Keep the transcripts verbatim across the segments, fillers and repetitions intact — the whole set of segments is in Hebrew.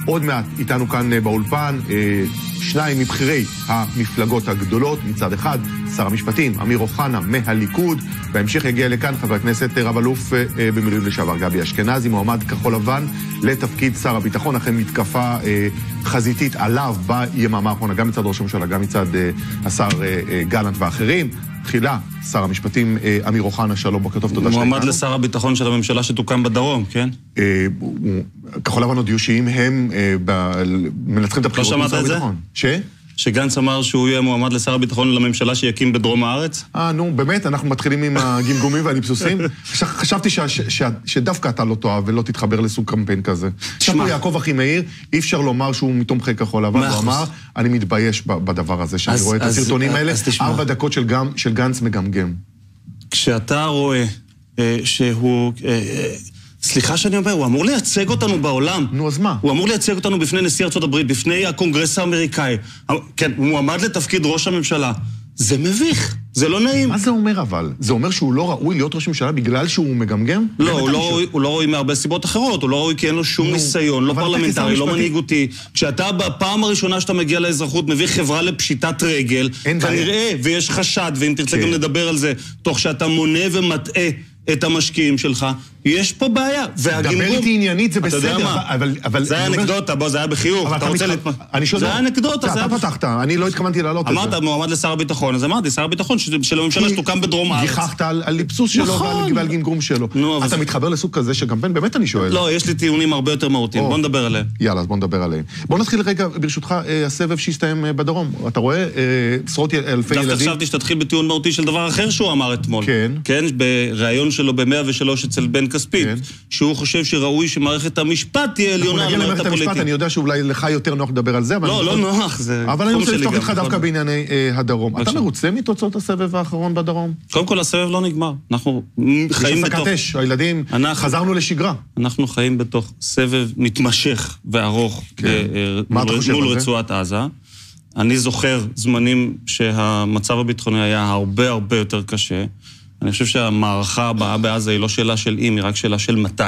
עוד מעט איתנו כאן באולפן שניים מבחירי המפלגות הגדולות, מצד אחד שר המשפטים אמיר אוחנה מהליכוד, בהמשך יגיע לכאן חבר הכנסת רב אלוף במילואים לשעבר גבי אשכנזי, מועמד כחול לבן לתפקיד שר הביטחון, אחרי מתקפה חזיתית עליו ביממה האחרונה, גם מצד ראש הממשלה, גם מצד השר גלנט ואחרים. תחילה, שר המשפטים אמיר אוחנה, שלום, בוקר טוב, תודה. מועמד לשר הביטחון של הממשלה שתוקם בדרום, כן? כחול לבן הודיעו שאם הם מנצחים את הבחירות... לא שמעת את זה? ש? שגנץ אמר שהוא יהיה מועמד לשר הביטחון לממשלה שיקים בדרום הארץ? אה, נו, באמת, אנחנו מתחילים עם הגמגומים והניפסוסים. חשבתי שדווקא אתה לא תאהב ולא תתחבר לסוג קמפיין כזה. עכשיו יעקב אחימאיר, אי אפשר לומר שהוא מתומכי כחול לבן, הוא אמר, אני מתבייש בדבר הזה, שאני רואה את הסרטונים האלה, ארבע דקות של גנץ מגמגם. כשאתה רואה שהוא... סליחה שאני אומר, הוא אמור לייצג אותנו בעולם. נו, אז מה? הוא אמור לייצג אותנו בפני נשיא ארצות הברית, בפני הקונגרס האמריקאי. כן, הוא מועמד לתפקיד ראש הממשלה. זה מביך, זה לא נעים. מה זה אומר אבל? זה אומר שהוא לא ראוי להיות ראש הממשלה בגלל שהוא מגמגם? לא, הוא לא, הוא לא ראוי מהרבה סיבות אחרות. הוא לא ראוי כי אין לו שום ניסיון, לא פרלמנטרי, לא מנהיגותי. כשאתה בפעם הראשונה שאתה מגיע לאזרחות מביא חברה לפשיטת רגל, כנראה, ויש חשד, ואם תרצה גם לדבר על זה, תוך שאתה מונה ומטעה את המשקיעים שלך, יש פה בעיה. דבר איתי עניינית, זה בסדר, אבל... זה היה אנקדוטה, בוא, זה היה בחיוך. זה היה אנקדוטה. אתה פתחת, אני לא התכוונתי לעלות את זה. אמרת, מועמד לשר הביטחון, אז אמרתי, שר הביטחון של הממשלה שתוקם בדרום הארץ. גיחכת על ליפסוס שלו ועל גמגום שלו. אתה מתחבר לסוג כזה שקמפיין, באמת אני שואל. לא, יש לי טיעונים הרבה יותר מהותיים, בוא נדבר עליהם. יאללה, אז בוא נדבר עליהם. בוא נתחיל רגע, ברשותך, הסבב שהסתיים בדרום. אתה רואה, עשרות אלפי ילדים. דווקא חשבתי שתתחיל בטיעון מהותי של דבר אחר שהוא אמר אתמול. כן. כן, בריאיון שלו ב-מאה ושלוש אצל בן כספית, שהוא חושב שראוי שמערכת המשפט תהיה עליונה על המערכת הפוליטית. אני יודע שאולי לך יותר נוח לדבר על זה, לא, לא נוח, זה... אבל אני רוצה לפתוח איתך דווקא בענייני הדרום. אתה מרוצה מתוצאות הסבב האחרון בדרום? קודם כל, הסבב לא נגמר. אנחנו חיים בתוך... יש הפסקת אש, הילדים, חזרנו לשגרה. אנחנו חיים בתוך סבב מתמשך וארוך מול רצועת עזה. אני זוכר זמנים שהמצב הביטחוני היה הרבה הרבה יותר קשה. אני חושב שהמערכה הבאה בעזה היא לא שאלה של אם, היא רק שאלה של מתי,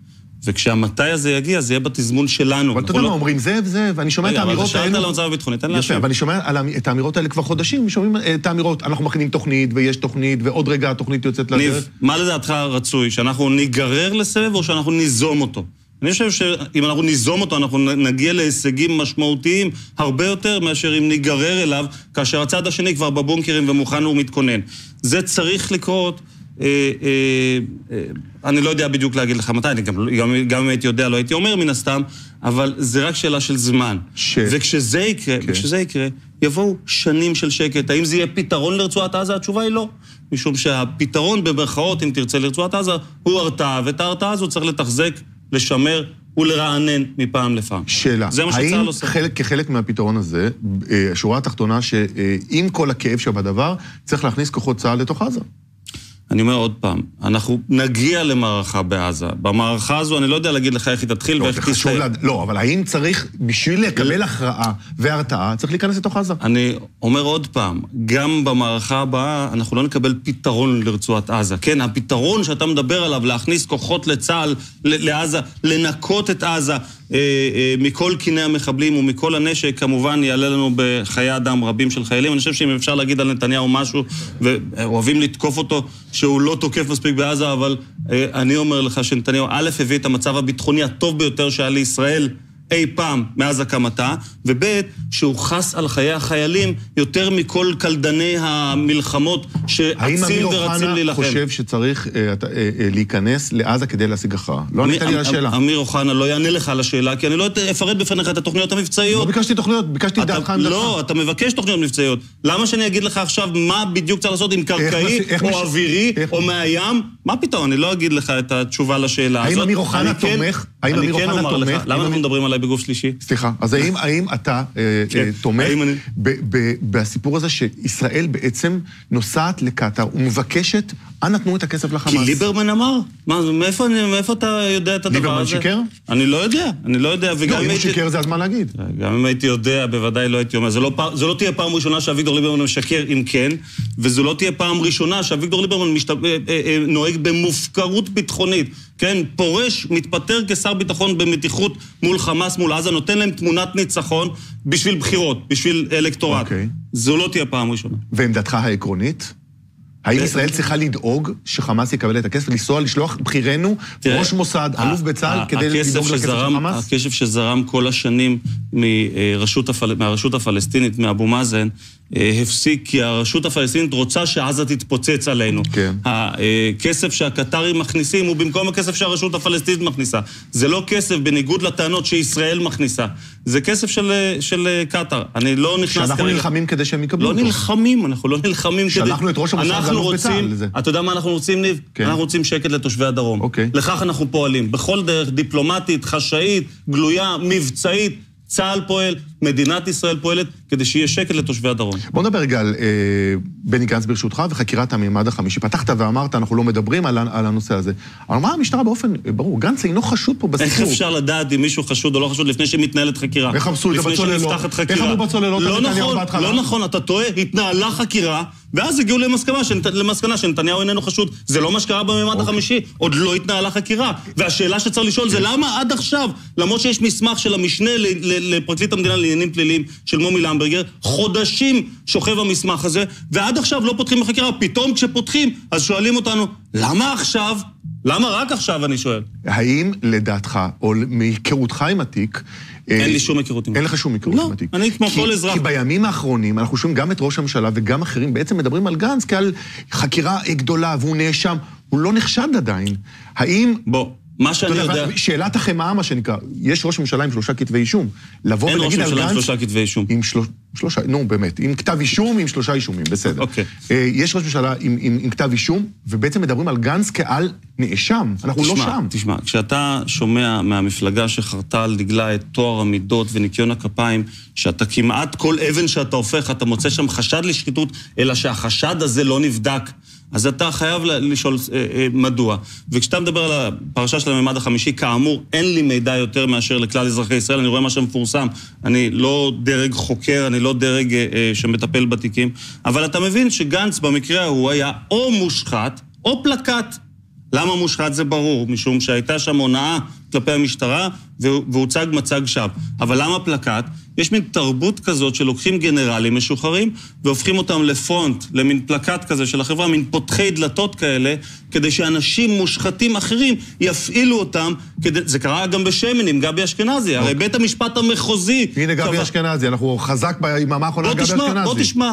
וכשהמתי הזה יגיע, זה יהיה בתזמון שלנו. אבל אתה יודע מה, אומרים זה וזה, ואני שומע את האמירות האלה... אבל שאלת על המצב הביטחוני, תן להשאיר. אבל אני שומע את האמירות האלה כבר חודשים, שומעים את האמירות, אנחנו מכינים תוכנית, ויש תוכנית, ועוד רגע התוכנית יוצאת לדרך. ניב, מה לדעתך רצוי? שאנחנו ניגרר לסבב או שאנחנו ניזום אותו? אני חושב שאם אנחנו ניזום אותו, אנחנו נגיע להישגים משמעותיים הרבה יותר מאשר אם ניגרר אליו, כאשר הצד השני כבר בבונקרים ומוכן ומתכונן. זה צריך לקרות, אה, אה, אה, אני לא יודע בדיוק להגיד לך מתי, אני גם, גם, גם אם הייתי יודע, לא הייתי אומר מן הסתם, אבל זה רק שאלה של זמן. ש... וכשזה יקרה, כן. וכשזה יקרה, יבואו שנים של שקט. האם זה יהיה פתרון לרצועת עזה? התשובה היא לא. משום שהפתרון במרכאות, אם תרצה לרצועת עזה, הוא הרתעה, ואת ההרתעה הזו צריך לתחזק, לשמר ולרענן מפעם לפעם. שאלה, האם חלק, כחלק מהפתרון הזה, השורה התחתונה שעם כל הכאב שבדבר, צריך להכניס כוחות צה"ל לתוך עזה? אני אומר עוד פעם, אנחנו נגיע למערכה בעזה. במערכה הזו אני לא יודע להגיד לך איך היא תתחיל לא, ואיך תסתיים. לה... לא, אבל האם צריך, בשביל לקבל הכרעה והרתעה, צריך להיכנס לתוך עזה? אני אומר עוד פעם, גם במערכה הבאה אנחנו לא נקבל פתרון לרצועת עזה. כן, הפתרון שאתה מדבר עליו, להכניס כוחות לצה"ל, לעזה, לנקות את עזה, אה, אה, מכל קיני המחבלים ומכל הנשק, כמובן יעלה לנו בחיי אדם רבים של חיילים. אני חושב שאם אפשר להגיד על נתניהו משהו, ואוהבים לתקוף אותו, שהוא לא תוקף מספיק בעזה, אבל אה, אני אומר לך שנתניהו א' הביא את המצב הביטחוני הטוב ביותר שהיה לישראל אי פעם מאז הקמתה, וב' שהוא חס על חיי החיילים יותר מכל קלדני המלחמות שעצים ורצים להילחם. האם אמיר אוחנה חושב שצריך אה, אה, אה, להיכנס לעזה כדי להשיג הכרעה? לא ענית לי על השאלה. אמיר אוחנה לא יענה לך על השאלה, כי אני לא אפרט בפניך את התוכניות המבצעיות. לא ביקשתי תוכניות, ביקשתי אתה, דעתך. לא, אתה מבקש תוכניות מבצעיות. למה שאני אגיד לך עכשיו מה בדיוק צריך לעשות עם קרקעי, או מש... אווירי, איך... או מהים? מה פתאום? אני לא אגיד לך את התשובה לשאלה הזאת. האם אמיר אוחנה תומך? האם אמיר אוחנה תומך? למה אנחנו מדברים עליי בגוף שלישי? סליחה, אז האם, האם אתה כן. תומך אני... ב- ב- בסיפור הזה שישראל בעצם נוסעת לקטר ומבקשת אנא תנו את הכסף לחמאס. כי ליברמן אמר? מה, מאיפה, מאיפה אתה יודע את הדבר ליברמן הזה? ליברמן שיקר? אני לא יודע, אני לא יודע. לא, אם הוא שיקר זה הזמן להגיד. גם אם הייתי יודע, בוודאי לא הייתי אומר. זה לא, זה לא תהיה פעם ראשונה שאביגדור ליברמן משקר, אם כן, וזו לא תהיה פעם ראשונה שאביגדור ליברמן משת... נוהג במופקרות ביטחונית. כן, פורש, מתפטר כשר ביטחון במתיחות מול חמאס, מול עזה, נותן להם תמונת ניצחון בשביל בחירות, בשביל אלקטורט. Okay. זו לא תהיה פעם ראשונה. ועמדתך העקרונית? האם ישראל צריכה לדאוג שחמאס יקבל את הכסף, לנסוע, לשלוח בחירנו, ראש מוסד, אלוף בצה"ל, כדי לדאוג לכסף של חמאס? הכסף שזרם כל השנים מהרשות הפלסטינית, מאבו מאזן, הפסיק כי הרשות הפלסטינית רוצה שעזה תתפוצץ עלינו. הכסף שהקטרים מכניסים הוא במקום הכסף שהרשות הפלסטינית מכניסה. זה לא כסף בניגוד לטענות שישראל מכניסה. זה כסף של קטר. אני לא נכנס כרגע... שאנחנו נלחמים כדי שהם יקבלו אותו. לא נלחמים, אנחנו לא נלחמים כדי... שלחנו את ראש המוסד אלוף בצה"ל לזה. אתה יודע מה אנחנו רוצים, ניב? אנחנו רוצים שקט לתושבי הדרום. לכך אנחנו פועלים. בכל דרך דיפלומטית, חשאית, גלויה, מבצעית, צה"ל פועל, מדינת ישראל פועלת, כדי שיהיה שקט לתושבי הדרום. בוא נדבר רגע על אה, בני גנץ ברשותך וחקירת הממד החמישי. פתחת ואמרת, אנחנו לא מדברים על, על הנושא הזה. אבל מה המשטרה באופן ברור? גנץ אינו חשוד פה בסיפור. איך אפשר לדעת אם מישהו חשוד או לא חשוד לפני שמתנהלת חקירה? איך חפשו את הבצוללות? איך אמרו בצוללות? לא נכון, לא נכון, אתה טועה, התנהלה חקירה, ואז הגיעו למסקנה, שנת, למסקנה שנתניהו איננו חשוד. זה לא מה שקרה בממד החמישי, עוד לא התנהלה חקירה. והשאלה שצריך לשאול זה למה עד עכשיו, למרות שיש מסמך של המשנה לפרקליט המדינה לעניינים פליליים של מומי למברגר, חודשים שוכב המסמך הזה, ועד עכשיו לא פותחים בחקירה. פתאום כשפותחים, אז שואלים אותנו, למה עכשיו? למה רק עכשיו, אני שואל? האם לדעתך, או מהיכרותך עם התיק, אין לי שום היכרות עם התיק. אין לך שום היכרות עם התיק. לא, אני כמו כל אזרח. כי בימים האחרונים, אנחנו שומעים גם את ראש הממשלה וגם אחרים, בעצם מדברים על גנץ כעל חקירה גדולה, והוא נאשם, הוא לא נחשד עדיין. האם... בוא. מה שאני יודע... שאלת החמאה, מה שנקרא, יש ראש ממשלה עם שלושה כתבי אישום. לבוא ולהגיד על גנץ... אין ראש ממשלה עם שלושה כתבי אישום. עם שלושה, נו באמת, עם כתב אישום, עם שלושה אישומים, בסדר. אוקיי. יש ראש ממשלה עם, עם, עם כתב אישום, ובעצם מדברים על גנץ כעל נאשם. אנחנו לא שם. תשמע, כשאתה שומע מהמפלגה שחרתה על דגלה את תואר המידות וניקיון הכפיים, שאתה כמעט כל אבן שאתה הופך, אתה מוצא שם חשד לשחיתות, אלא שהחשד הזה לא נבדק. אז אתה חייב לשאול אה, אה, מדוע. וכשאתה מדבר על הפרשה של הממד החמישי, כאמור, אין לי מידע יותר מאשר לכלל אזרחי ישראל, אני רואה מה שמפורסם, אני לא דרג חוקר, אני לא דרג אה, אה, שמטפל בתיקים, אבל אתה מבין שגנץ במקרה הוא היה או מושחת, או פלקט. למה מושחת זה ברור? משום שהייתה שם הונאה כלפי המשטרה, והוצג מצג שווא. אבל למה פלקט? יש מין תרבות כזאת שלוקחים גנרלים משוחררים, והופכים אותם לפונט, למין פלקט כזה של החברה, מין פותחי דלתות כאלה, כדי שאנשים מושחתים אחרים יפעילו אותם, כדי... זה קרה גם בשמן עם גבי אשכנזי, הרי בית המשפט המחוזי... הנה גבי אשכנזי, אנחנו חזק ביממה האחרונה גבי אשכנזי. בוא תשמע.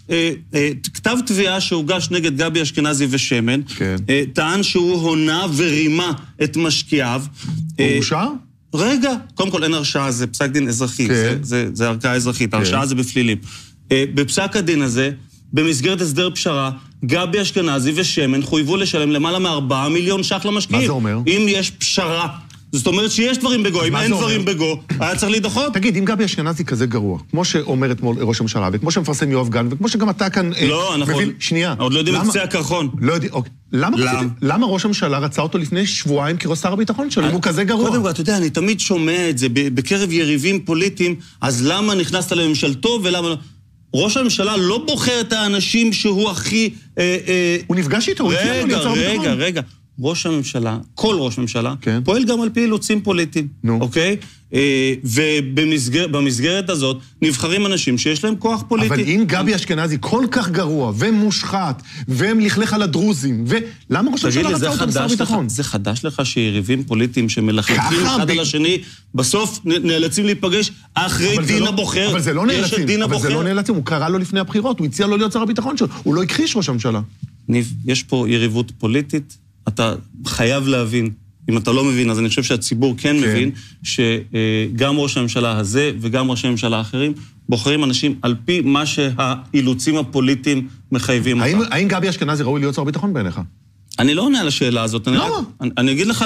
כתב תביעה שהוגש נגד גבי אשכנזי ושמן, טען שהוא הונה ורימה את משקיעיו. הוא הורשע? רגע, קודם כל אין הרשעה, זה פסק דין אזרחי, זה ערכאה אזרחית, הרשעה זה בפלילים. בפסק הדין הזה, במסגרת הסדר פשרה, גבי אשכנזי ושמן חויבו לשלם למעלה מארבעה מיליון ש"ח למשקיעים. מה זה אומר? אם יש פשרה. זאת אומרת שיש דברים בגו, אם אין דברים בגו, היה צריך להידחות. תגיד, אם גבי אשכנזי כזה גרוע, כמו שאומר אתמול ראש הממשלה, וכמו שמפרסם יואב גן, וכמו שגם אתה כאן... לא, אנחנו... שנייה. עוד לא יודעים את קצה הקרחון. לא יודעים, אוקיי. למה ראש הממשלה רצה אותו לפני שבועיים כראש שר הביטחון שלו, אם הוא כזה גרוע? קודם כל, אתה יודע, אני תמיד שומע את זה, בקרב יריבים פוליטיים, אז למה נכנסת לממשלתו ולמה לא... ראש הממשלה לא בוחר את האנשים שהוא הכי... הוא נפגש איתו, הוא הציע לו להיות שר הביטחון. רגע, רגע. ראש הממשלה, כל ראש ממשלה, כן. פועל גם על פי אילוצים פוליטיים, נו. אוקיי? אה, ובמסגרת הזאת נבחרים אנשים שיש להם כוח פוליטי. אבל אם גבי אשכנזי כל כך גרוע ומושחת, ומלכלך על הדרוזים, ולמה ראש הממשלה רצה אותו לשר ביטחון? זה חדש לך שיריבים פוליטיים שמלכלכים אחד על השני, בסוף נאלצים להיפגש אחרי דין הבוחר. אבל זה לא נאלצים, אבל זה לא נאלצים, הוא קרא לו לפני הבחירות, הוא הציע לו להיות שר הביטחון שלו, הוא לא הכחיש ראש הממשלה. ניב, יש פה יריבות פוליטית, אתה חייב להבין, אם אתה לא מבין, אז אני חושב שהציבור כן, כן. מבין, שגם ראש הממשלה הזה וגם ראשי הממשלה האחרים, בוחרים אנשים על פי מה שהאילוצים הפוליטיים מחייבים אותם. האם גבי אשכנזי ראוי להיות שר ביטחון בעיניך? אני לא עונה על השאלה הזאת. למה? אני, אני אגיד לך למה.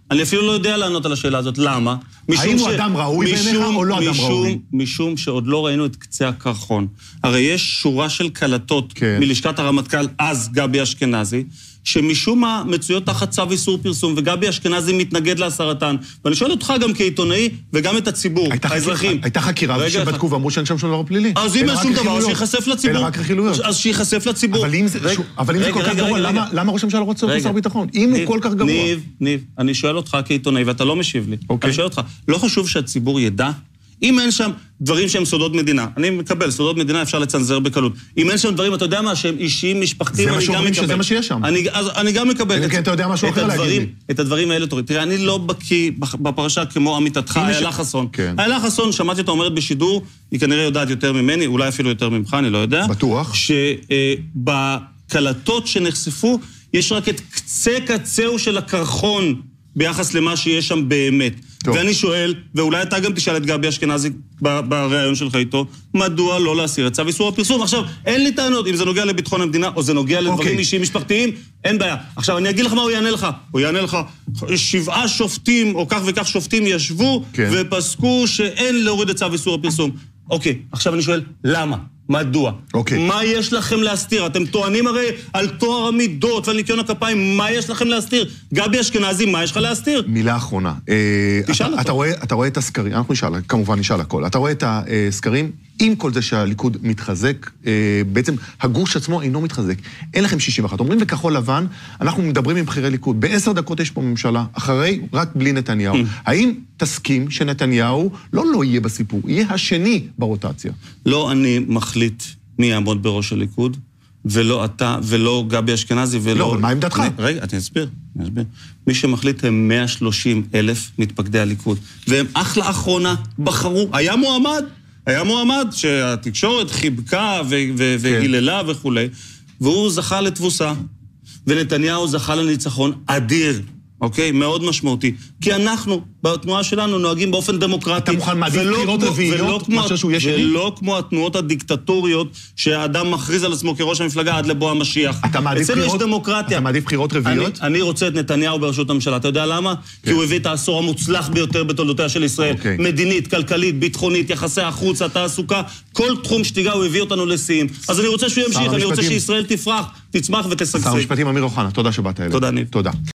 אני אפילו לא יודע לענות על השאלה הזאת. למה? האם הוא אדם ראוי בעיניך או לא אדם ראוי? משום שעוד לא ראינו את קצה הקרחון. הרי יש שורה של קלטות מלשכת הרמטכ"ל, אז גבי אשכנזי, שמשום מה מצויות תחת צו איסור פרסום, וגבי אשכנזי מתנגד להסרתן. ואני שואל אותך גם כעיתונאי, וגם את הציבור, האזרחים. הייתה חקירה שבדקו ואמרו שאין שם שום דבר פלילי. אז אם אין שום דבר, שיחשף לציבור. אלא רק רכילויות. אז שיחשף לציבור. אבל אם זה כל כך גרוע, למה ראש הממשלה רוצה להיות שר ביטחון? אם הוא כל כך גרוע. ניב, ניב, אני שואל אותך כעיתונאי, ואתה לא משיב לי. אני שואל אותך, לא חשוב שהציבור ידע? אם אין שם דברים שהם סודות מדינה, אני מקבל, סודות מדינה אפשר לצנזר בקלות. אם אין שם דברים, אתה יודע מה, שהם אישיים, משפחתיים, אני גם מקבל. זה מה שיש שם. אז אני גם מקבל. כן, אתה יודע משהו אחר להגיד לי. את הדברים האלה, תראה, אני לא בקיא בפרשה כמו עמיתתך, איילה חסון. איילה חסון, שמעתי אותה אומרת בשידור, היא כנראה יודעת יותר ממני, אולי אפילו יותר ממך, אני לא יודע. בטוח. שבקלטות שנחשפו, יש רק את קצה קצהו של הקרחון, ביחס למה שיש שם באמת. טוב. ואני שואל, ואולי אתה גם תשאל את גבי אשכנזי בריאיון שלך איתו, מדוע לא להסיר את צו איסור הפרסום? עכשיו, אין לי טענות, אם זה נוגע לביטחון המדינה, או זה נוגע לדברים אוקיי. אישיים משפחתיים, אין בעיה. עכשיו, אני אגיד לך מה הוא יענה לך. הוא יענה לך, שבעה שופטים, או כך וכך שופטים ישבו, כן. ופסקו שאין להוריד את צו איסור הפרסום. אוקיי, עכשיו אני שואל, למה? מדוע? אוקיי. מה יש לכם להסתיר? אתם טוענים הרי על תואר המידות ועל ניקיון הכפיים, מה יש לכם להסתיר? גבי אשכנזי, מה יש לך להסתיר? מילה אחרונה. תשאל אותו. אתה רואה, אתה רואה את הסקרים, אנחנו נשאל, כמובן נשאל הכל. אתה רואה את הסקרים, עם כל זה שהליכוד מתחזק, בעצם הגוש עצמו אינו מתחזק. אין לכם שישים ואחת. אומרים בכחול לבן, אנחנו מדברים עם בחירי ליכוד. בעשר דקות יש פה ממשלה, אחרי, רק בלי נתניהו. האם תסכים שנתניהו לא לא יהיה בסיפור, יהיה השני ברוטציה? לא אני מחליט מי יעמוד בראש הליכוד, ולא אתה, ולא גבי אשכנזי, ולא... לא, אבל מה עמדתך? רגע, אני אסביר, אני אסביר. מי שמחליט הם מאה ושלושים אלף מתפקדי הליכוד, והם אך לאחרונה בחרו, היה מועמד, היה מועמד שהתקשורת חיבקה והיללה וכו', והוא זכה לתבוסה, ונתניהו זכה לניצחון אדיר. אוקיי? מאוד משמעותי. כי אנחנו, בתנועה שלנו, נוהגים באופן דמוקרטי. אתה מוכן מעדיף בחירות רביעיות, משהו שהוא יש שני? ולא כמו התנועות הדיקטטוריות, שהאדם מכריז על עצמו כראש המפלגה עד לבוא המשיח. אתה מעדיף בחירות? אצלנו יש דמוקרטיה. אתה מעדיף בחירות רביעיות? אני רוצה את נתניהו בראשות הממשלה. אתה יודע למה? כי הוא הביא את העשור המוצלח ביותר בתולדותיה של ישראל. מדינית, כלכלית, ביטחונית, יחסי החוץ, התעסוקה, כל תחום שתיגע הוא הביא אותנו לשיאים. אז אני רוצה שהוא ימשיך, אני רוצה שישראל תפרח, תצמח ותשגשג. שר המשפטים אמיר אוחנה, תודה שבאת אלינו. תודה, ניב. תודה.